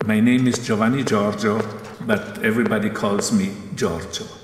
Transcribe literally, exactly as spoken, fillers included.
my name is Giovanni Giorgio, but everybody calls me Giorgio.